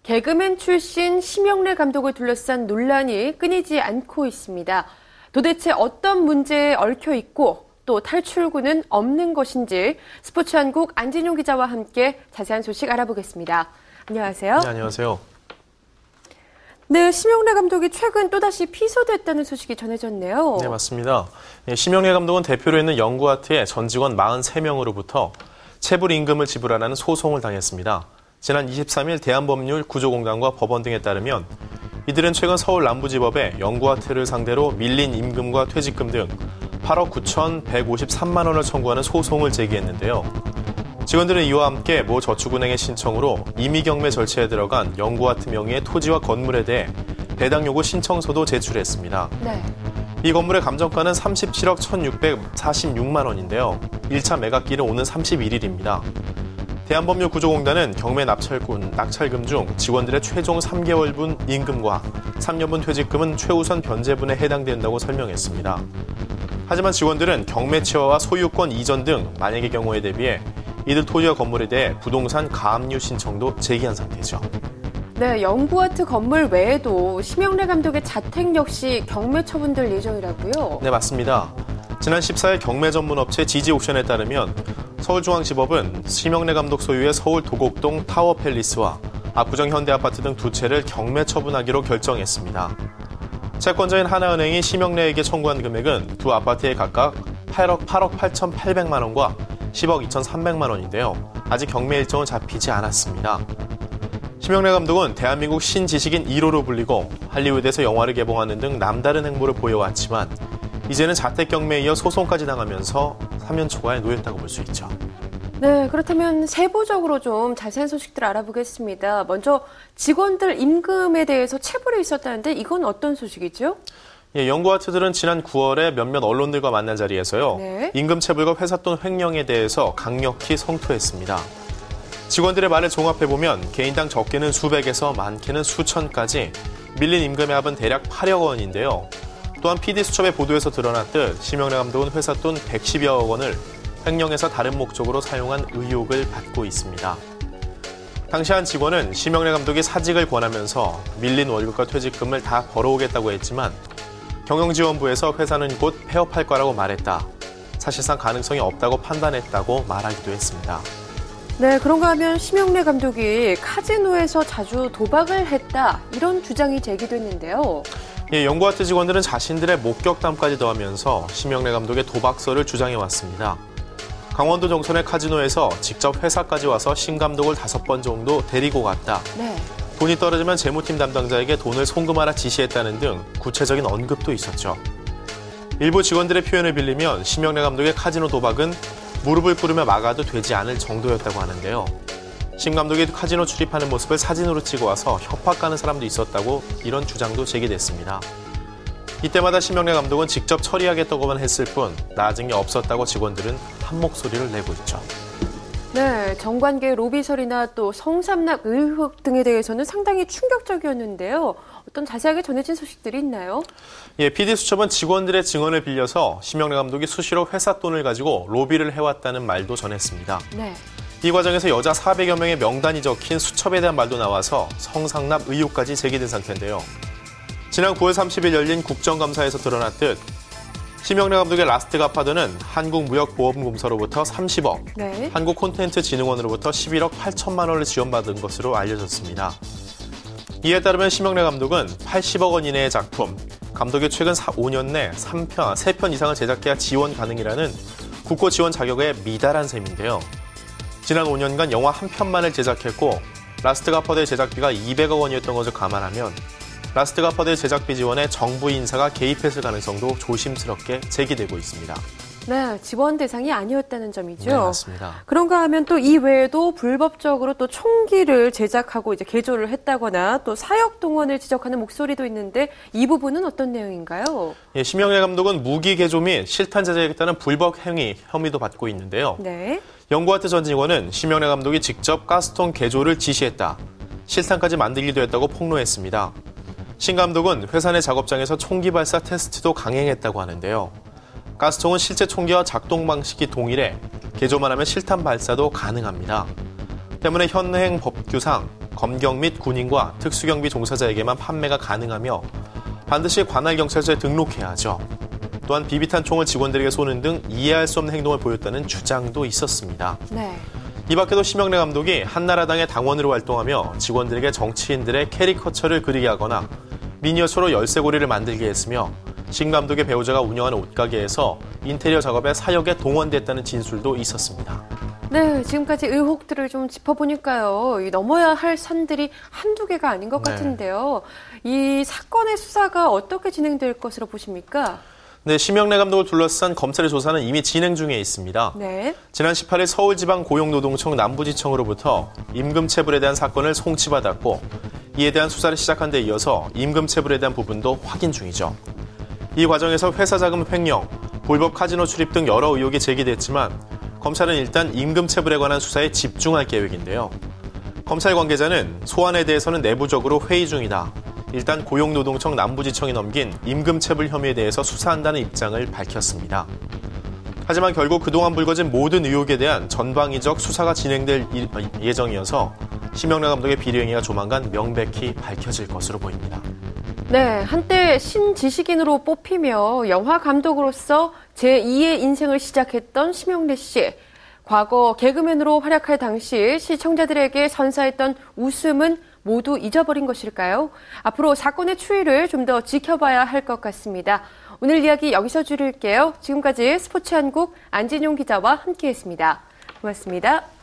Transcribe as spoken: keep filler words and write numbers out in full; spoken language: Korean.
개그맨 출신 심영래 감독을 둘러싼 논란이 끊이지 않고 있습니다. 도대체 어떤 문제에 얽혀 있고 또 탈출구는 없는 것인지 스포츠한국 안진용 기자와 함께 자세한 소식 알아보겠습니다. 안녕하세요. 네, 안녕하세요. 네, 심영래 감독이 최근 또다시 피소됐다는 소식이 전해졌네요. 네, 맞습니다. 심영래 감독은 대표로 있는 영구아트의 전 직원 사십삼 명으로부터 체불 임금을 지불하라는 소송을 당했습니다. 지난 이십삼 일 대한법률 구조공단과 법원 등에 따르면 이들은 최근 서울 남부지법에 영구아트를 상대로 밀린 임금과 퇴직금 등 팔억 구천백오십삼만 원을 청구하는 소송을 제기했는데요. 직원들은 이와 함께 모 저축은행의 신청으로 임의경매 절차에 들어간 영구아트 명의의 토지와 건물에 대해 배당 요구 신청서도 제출했습니다. 네. 이 건물의 감정가는 삼십칠억 천육백사십육만 원인데요. 일 차 매각기일은 오는 삼십일 일입니다. 대한법률 구조공단은 경매 낙찰군, 낙찰금 중 직원들의 최종 삼 개월분 임금과 삼 년분 퇴직금은 최우선 변제분에 해당된다고 설명했습니다. 하지만 직원들은 경매 취하와 소유권 이전 등 만약의 경우에 대비해 이들 토지와 건물에 대해 부동산 가압류 신청도 제기한 상태죠. 네, 영구아트 건물 외에도 심영래 감독의 자택 역시 경매 처분될 예정이라고요? 네, 맞습니다. 지난 십사 일 경매 전문 업체 지지옥션에 따르면 서울중앙지법은 심영래 감독 소유의 서울 도곡동 타워팰리스와 압구정 현대아파트 등 두 채를 경매 처분하기로 결정했습니다. 채권자인 하나은행이 심영래에게 청구한 금액은 두 아파트에 각각 팔억 팔천팔백만 원과 십억 이천삼백만 원인데요. 아직 경매 일정은 잡히지 않았습니다. 심영래 감독은 대한민국 신지식인 일 호로 불리고 할리우드에서 영화를 개봉하는 등 남다른 행보를 보여왔지만 이제는 자택 경매에 이어 소송까지 당하면서 삼 년 초과에 놓였다고 볼 수 있죠. 네, 그렇다면 세부적으로 좀 자세한 소식들 알아보겠습니다. 먼저 직원들 임금에 대해서 체불이 있었다는데 이건 어떤 소식이죠? 예, 영구아트들은 지난 구월에 몇몇 언론들과 만난 자리에서요. 네. 임금 체불과 회삿돈 횡령에 대해서 강력히 성토했습니다. 직원들의 말을 종합해보면 개인당 적게는 수백에서 많게는 수천까지 밀린 임금의 합은 대략 팔억 원인데요. 또한 피디수첩의 보도에서 드러났듯 심영래 감독은 회삿돈 백십여억 원을 횡령해서 다른 목적으로 사용한 의혹을 받고 있습니다. 당시 한 직원은 심영래 감독이 사직을 권하면서 밀린 월급과 퇴직금을 다 벌어오겠다고 했지만 경영지원부에서 회사는 곧 폐업할 거라고 말했다. 사실상 가능성이 없다고 판단했다고 말하기도 했습니다. 네, 그런가 하면 심영래 감독이 카지노에서 자주 도박을 했다. 이런 주장이 제기됐는데요. 예, 영구아트 직원들은 자신들의 목격담까지 더하면서 심영래 감독의 도박설을 주장해왔습니다. 강원도 정선의 카지노에서 직접 회사까지 와서 심 감독을 다섯 번 정도 데리고 갔다. 네. 돈이 떨어지면 재무팀 담당자에게 돈을 송금하라 지시했다는 등 구체적인 언급도 있었죠. 일부 직원들의 표현을 빌리면 심영래 감독의 카지노 도박은 무릎을 꿇으며 막아도 되지 않을 정도였다고 하는데요. 심 감독이 카지노 출입하는 모습을 사진으로 찍어 와서 협박하는 사람도 있었다고 이런 주장도 제기됐습니다. 이때마다 심영래 감독은 직접 처리하겠다고만 했을 뿐 나아진 게 없었다고 직원들은 한 목소리를 내고 있죠. 네, 정관계 로비설이나 또 성삼납 의혹 등에 대해서는 상당히 충격적이었는데요. 어떤 자세하게 전해진 소식들이 있나요? 예, 피디수첩은 직원들의 증언을 빌려서 심영래 감독이 수시로 회사 돈을 가지고 로비를 해왔다는 말도 전했습니다. 네. 이 과정에서 여자 사백여 명의 명단이 적힌 수첩에 대한 말도 나와서 성상납 의혹까지 제기된 상태인데요. 지난 구월 삼십일 열린 국정감사에서 드러났듯 심영래 감독의 라스트 갓파더는 한국무역보험공사로부터 삼십억, 네. 한국콘텐츠진흥원으로부터 십일억 팔천만 원을 지원받은 것으로 알려졌습니다. 이에 따르면 심영래 감독은 팔십억 원 이내의 작품, 감독이 최근 오 년 내 삼 편, 세 편 이상을 제작해야 지원 가능이라는 국고 지원 자격에 미달한 셈인데요. 지난 오 년간 영화 한 편만을 제작했고 라스트 갓파더의 제작비가 이백억 원이었던 것을 감안하면 라스트 갓파더의 제작비 지원에 정부 인사가 개입했을 가능성도 조심스럽게 제기되고 있습니다. 네, 지원 대상이 아니었다는 점이죠. 네, 맞습니다. 그런가 하면 또 이 외에도 불법적으로 또 총기를 제작하고 이제 개조를 했다거나 또 사역 동원을 지적하는 목소리도 있는데 이 부분은 어떤 내용인가요? 예, 심영래 감독은 무기 개조 및 실탄 제작했다는 불법 행위 혐의도 받고 있는데요. 네. 영구아트 전 직원은 심영래 감독이 직접 가스통 개조를 지시했다. 실탄까지 만들기도 했다고 폭로했습니다. 신 감독은 회사 내 작업장에서 총기 발사 테스트도 강행했다고 하는데요. 가스통은 실제 총기와 작동 방식이 동일해 개조만 하면 실탄 발사도 가능합니다. 때문에 현행 법규상 검경 및 군인과 특수경비 종사자에게만 판매가 가능하며 반드시 관할 경찰서에 등록해야 하죠. 또한 비비탄 총을 직원들에게 쏘는 등 이해할 수 없는 행동을 보였다는 주장도 있었습니다. 네. 이 밖에도 심영래 감독이 한나라당의 당원으로 활동하며 직원들에게 정치인들의 캐리커처를 그리게 하거나 미니어처로 열쇠고리를 만들게 했으며 신 감독의 배우자가 운영하는 옷가게에서 인테리어 작업에 사역에 동원됐다는 진술도 있었습니다. 네, 지금까지 의혹들을 좀 짚어보니까요. 이 넘어야 할 산들이 한두 개가 아닌 것 네. 같은데요. 이 사건의 수사가 어떻게 진행될 것으로 보십니까? 네, 심영래 감독을 둘러싼 검찰의 조사는 이미 진행 중에 있습니다. 네. 지난 십팔 일 서울지방고용노동청 남부지청으로부터 임금체불에 대한 사건을 송치받았고 이에 대한 수사를 시작한 데 이어서 임금체불에 대한 부분도 확인 중이죠. 이 과정에서 회사자금 횡령, 불법 카지노 출입 등 여러 의혹이 제기됐지만 검찰은 일단 임금체불에 관한 수사에 집중할 계획인데요. 검찰 관계자는 소환에 대해서는 내부적으로 회의 중이다. 일단 고용노동청 남부지청이 넘긴 임금체불 혐의에 대해서 수사한다는 입장을 밝혔습니다. 하지만 결국 그동안 불거진 모든 의혹에 대한 전방위적 수사가 진행될 예정이어서 심영래 감독의 비리행위가 조만간 명백히 밝혀질 것으로 보입니다. 네, 한때 신지식인으로 뽑히며 영화 감독으로서 제이의 인생을 시작했던 심영래 씨. 과거 개그맨으로 활약할 당시 시청자들에게 선사했던 웃음은 모두 잊어버린 것일까요? 앞으로 사건의 추이를 좀 더 지켜봐야 할 것 같습니다. 오늘 이야기 여기서 줄일게요. 지금까지 스포츠한국 안진용 기자와 함께했습니다. 고맙습니다.